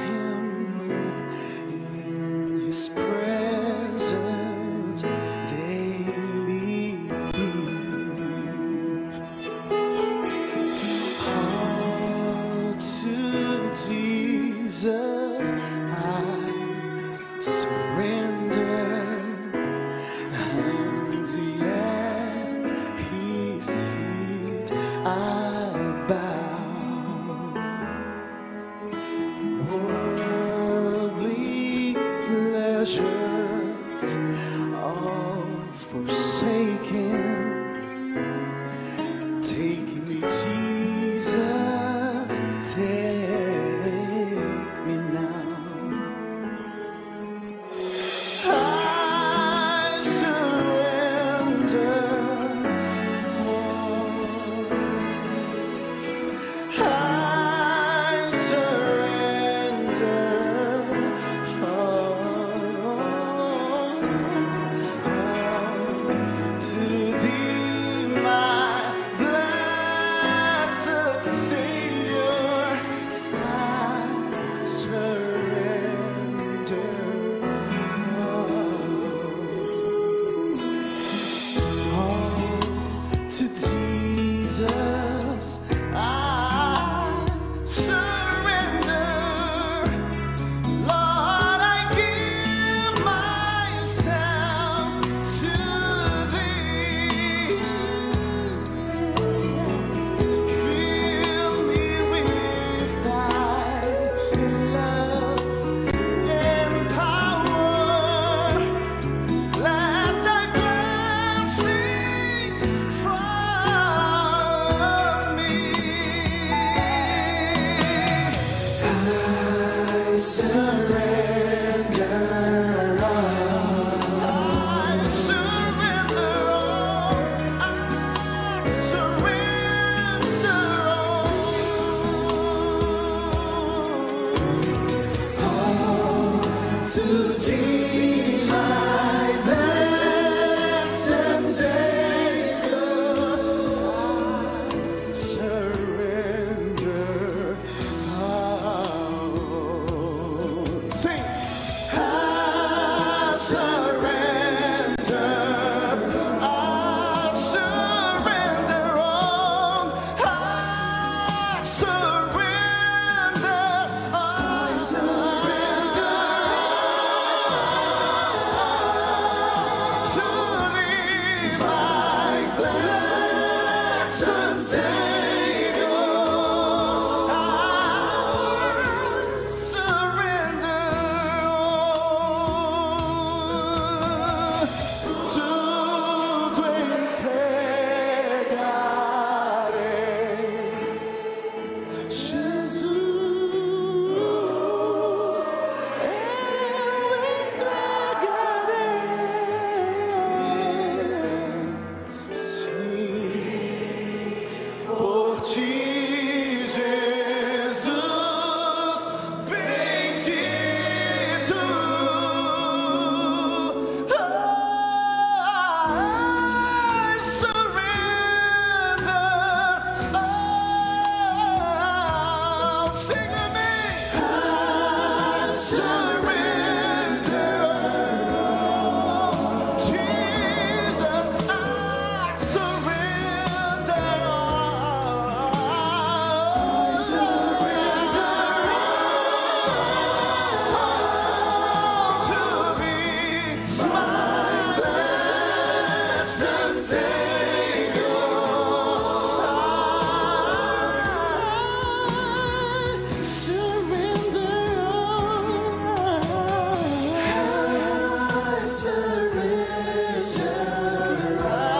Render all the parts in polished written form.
him move in his presence daily live. All to Jesus I surrender. Humbly at his feet I bow. Worldly pleasures all forsaken. Take me, Jesus, take me now. I surrender all. I surrender all to Thee, my blessed Savior. I surrender all to Jesus. I surrender, Lord. I give myself to Thee. Fill me with Thy love and power. Let Thy blessings follow me. I surrender all. I surrender all. I surrender all to Thee, my blessed Savior. I surrender all. Sing. I surrender. I surrender all. I surrender. I surrender to Thee, my blessed Savior. I surrender all. Tudo entregarei, Jesus, eu entregarei. Sim, por Ti, Jesus, bendito. I surrender all. Sing with me. I surrender all. Jesus, I surrender all. I surrender all to Thee, my blessed Savior. I surrender all. I surrender.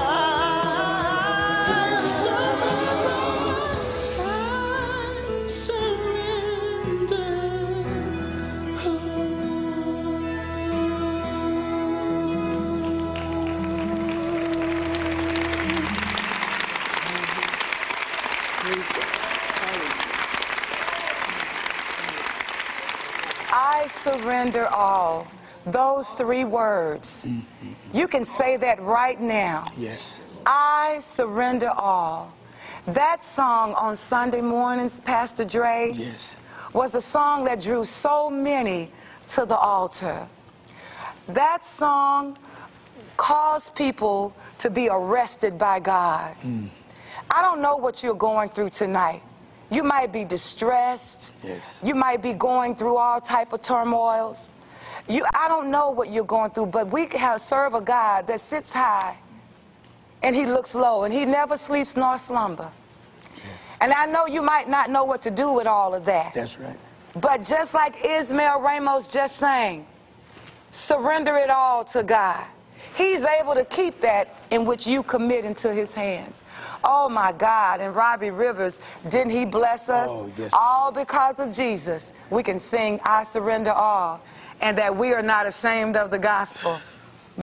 I surrender all. Those three words. You can say that right now. Yes. I surrender all. That song on Sunday mornings, Pastor Dre, Yes. was a song that drew so many to the altar. That song caused people to be arrested by God. I don't know what you're going through tonight. You might be distressed. Yes. You might be going through all type of turmoils. I don't know what you're going through, but we serve a God that sits high and he looks low, and he never sleeps nor slumber. Yes. And I know you might not know what to do with all of that. That's right. But just like Ismael Ramos just sang, surrender it all to God. He's able to keep that in which you commit into his hands. Oh my God, and Robbie Rivers, didn't he bless us? Oh, yes. All because of Jesus. We can sing, I surrender all, and that we are not ashamed of the gospel.